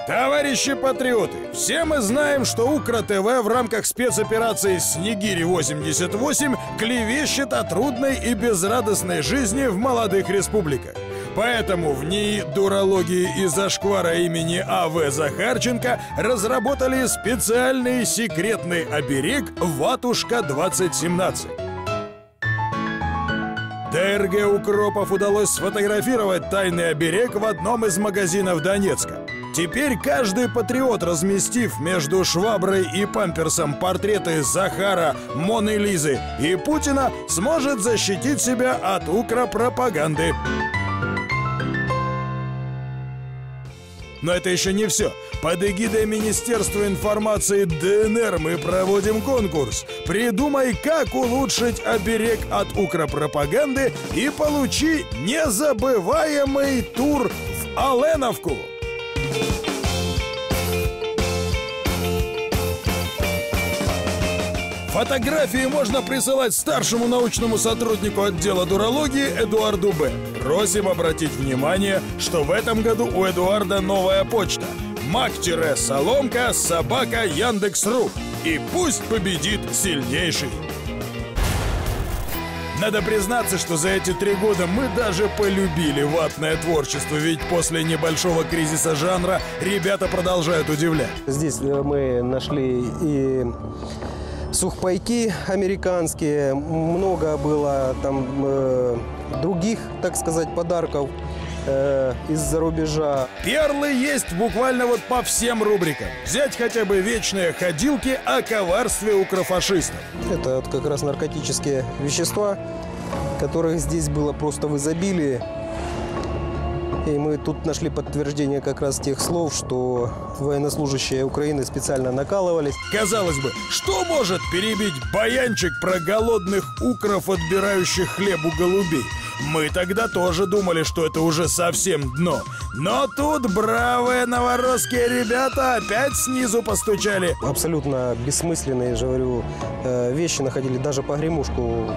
Товарищи патриоты, все мы знаем, что Укра-ТВ в рамках спецоперации «Снегирь-88» клевещет о трудной и безрадостной жизни в молодых республиках. Поэтому в НИИ дурологии и зашквара имени А.В. Захарченко разработали специальный секретный оберег «Ватушка-2017». ДРГ Укропов удалось сфотографировать тайный оберег в одном из магазинов Донецка. Теперь каждый патриот, разместив между шваброй и памперсом портреты Захара, Моны Лизы и Путина, сможет защитить себя от укропропаганды. Но это еще не все. Под эгидой Министерства информации ДНР мы проводим конкурс. Придумай, как улучшить оберег от укропропаганды и получи незабываемый тур в Оленовку. Фотографии можно присылать старшему научному сотруднику отдела дурологии Эдуарду Б. Просим обратить внимание, что в этом году у Эдуарда новая почта mac-соломка@Яндекс.ру. И пусть победит сильнейший. Надо признаться, что за эти 3 года мы даже полюбили ватное творчество, ведь после небольшого кризиса жанра ребята продолжают удивлять. Здесь мы нашли и сухпайки американские, много было там других, так сказать, подарков из-за рубежа. Перлы есть буквально вот по всем рубрикам. Взять хотя бы вечные ходилки о коварстве укрофашистов. Это вот как раз наркотические вещества, которых здесь было просто в изобилии. И мы тут нашли подтверждение как раз тех слов, что военнослужащие Украины специально накалывались. Казалось бы, что может перебить баянчик про голодных укров, отбирающих хлеб у голубей? Мы тогда тоже думали, что это уже совсем дно. Но тут бравые новоросские ребята опять снизу постучали. Абсолютно бессмысленные, же говорю, вещи находили, даже погремушку.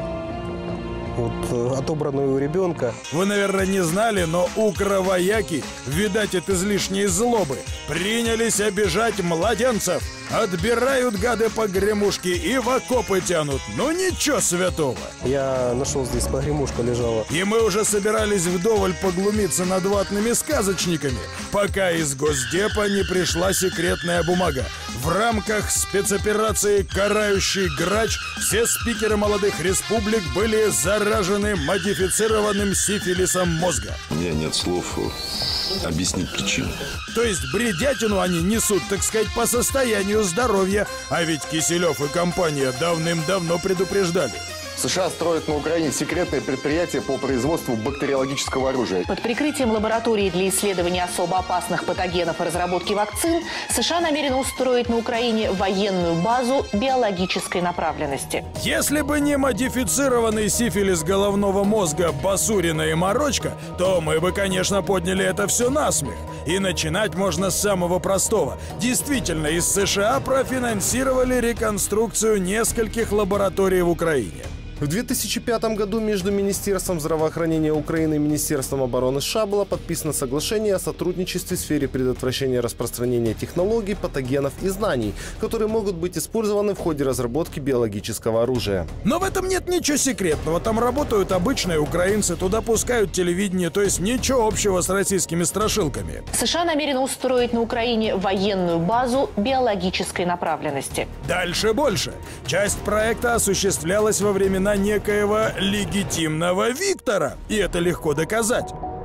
Вот, отобранную у ребенка. Вы, наверное, не знали, но укровояки, видать, от излишней злобы, принялись обижать младенцев. Отбирают гады погремушки и в окопы тянут. Ну ничего святого. Я нашел, здесь погремушка лежала. И мы уже собирались вдоволь поглумиться над ватными сказочниками, пока из Госдепа не пришла секретная бумага. В рамках спецоперации «Карающий грач» все спикеры молодых республик были заражены модифицированным сифилисом мозга. У меня нет слов объяснить причину. То есть бредятину они несут, так сказать, по состоянию здоровья. А ведь Киселев и компания давным-давно предупреждали. США строят на Украине секретное предприятие по производству бактериологического оружия. Под прикрытием лаборатории для исследования особо опасных патогенов и разработки вакцин США намерены устроить на Украине военную базу биологической направленности. Если бы не модифицированный сифилис головного мозга Басурина и Морочка, то мы бы, конечно, подняли это все насмех. И начинать можно с самого простого. Действительно, из США профинансировали реконструкцию нескольких лабораторий в Украине. В 2005 году между Министерством здравоохранения Украины и Министерством обороны США было подписано соглашение о сотрудничестве в сфере предотвращения распространения технологий, патогенов и знаний, которые могут быть использованы в ходе разработки биологического оружия. Но в этом нет ничего секретного. Там работают обычные украинцы, туда пускают телевидение, то есть ничего общего с российскими страшилками. США намерены устроить на Украине военную базу биологической направленности. Дальше больше. Часть проекта осуществлялась во времена некоего легитимного Виктора, и это легко доказать.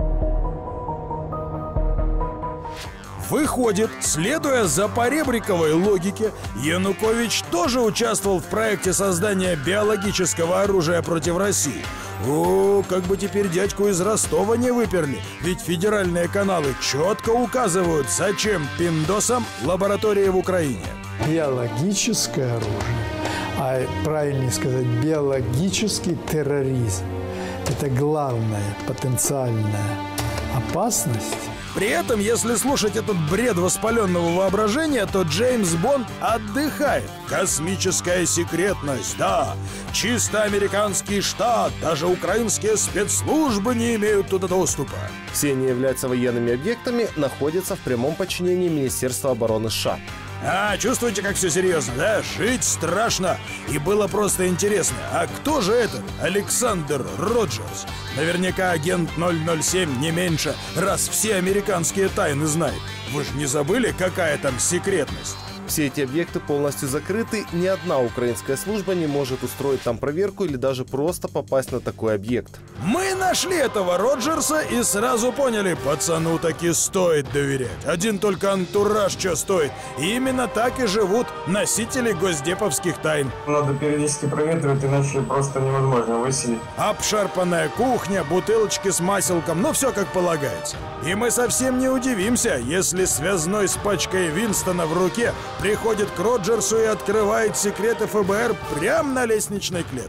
Выходит, следуя за поребриковой логике, Янукович тоже участвовал в проекте создания биологического оружия против России. О, как бы теперь дядьку из Ростова не выперли, ведь федеральные каналы четко указывают, зачем пиндосам лаборатории в Украине. Биологическое оружие, а правильнее сказать, биологический терроризм. Это главная потенциальная опасность. При этом, если слушать этот бред воспаленного воображения, то Джеймс Бонд отдыхает. Космическая секретность, да. Чисто американский штат, даже украинские спецслужбы не имеют туда доступа. Все они являются военными объектами, находятся в прямом подчинении Министерства обороны США. Чувствуете, как все серьезно, да? Жить страшно. И было просто интересно, а кто же этот Александр Роджерс? Наверняка агент 007, не меньше, раз все американские тайны знает. Вы же не забыли, какая там секретность? Все эти объекты полностью закрыты, ни одна украинская служба не может устроить там проверку или даже просто попасть на такой объект. Мы нашли этого Роджерса и сразу поняли, пацану таки стоит доверять. Один только антураж что стоит. И именно так и живут носители госдеповских тайн. Надо периодически проветривать, иначе просто невозможно выселить. Обшарпанная кухня, бутылочки с маселком, ну все как полагается. И мы совсем не удивимся, если связной с пачкой Винстона в руке приходит к Роджерсу и открывает секреты ФБР прямо на лестничной клетке.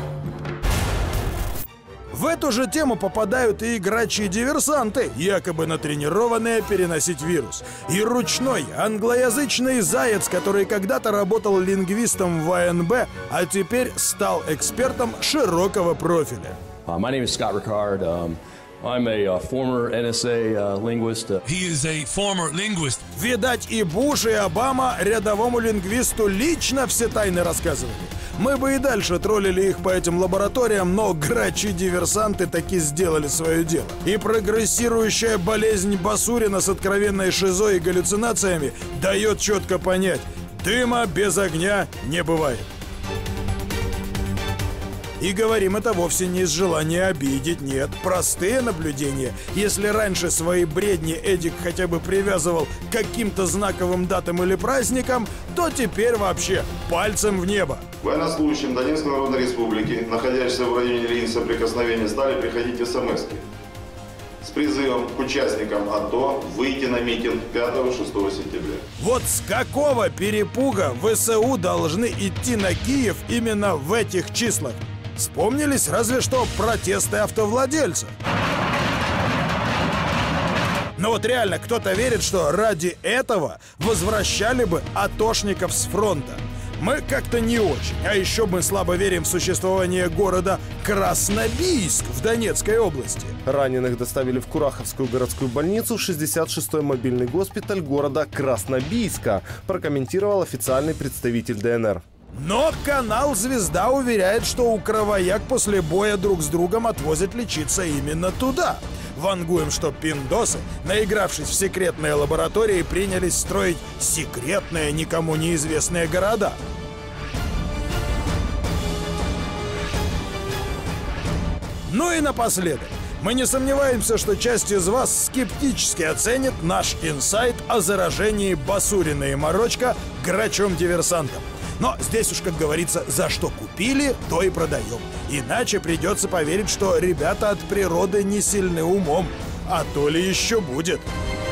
В эту же тему попадают и грачи-диверсанты, якобы натренированные переносить вирус. И ручной англоязычный заяц, который когда-то работал лингвистом в АНБ, а теперь стал экспертом широкого профиля. My name is Scott Ricard. I'm a former NSA linguist. He is a former linguist. Видать, и Буш, и Обама рядовому лингвисту лично все тайны рассказывали. Мы бы и дальше троллили их по этим лабораториям, но грачи-диверсанты таки сделали свое дело. И прогрессирующая болезнь Басурина с откровенной шизой и галлюцинациями дает четко понять: дыма без огня не бывает. И говорим это вовсе не из желания обидеть, нет. Простые наблюдения. Если раньше свои бредни Эдик хотя бы привязывал к каким-то знаковым датам или праздникам, то теперь вообще пальцем в небо. Военнослужащим Донецкой Народной Республики, находящимся в районе линии соприкосновения, стали приходить смс-ки с призывом к участникам АТО выйти на митинг 5-6 сентября. Вот с какого перепуга ВСУ должны идти на Киев именно в этих числах? Вспомнились разве что протесты автовладельцев. Но вот реально, кто-то верит, что ради этого возвращали бы атошников с фронта? Мы как-то не очень. А еще мы слабо верим в существование города Краснобийск в Донецкой области. Раненых доставили в Кураховскую городскую больницу в 66-й мобильный госпиталь города Краснобийска, прокомментировал официальный представитель ДНР. Но канал «Звезда» уверяет, что у кровояк после боя друг с другом отвозят лечиться именно туда. Вангуем, что пиндосы, наигравшись в секретные лаборатории, принялись строить секретные, никому неизвестные города. Ну и напоследок. Мы не сомневаемся, что часть из вас скептически оценит наш инсайт о заражении Басурина и Морочка грачом-диверсантом. Но здесь уж, как говорится, за что купили, то и продаем. Иначе придется поверить, что ребята от природы не сильны умом. А то ли еще будет.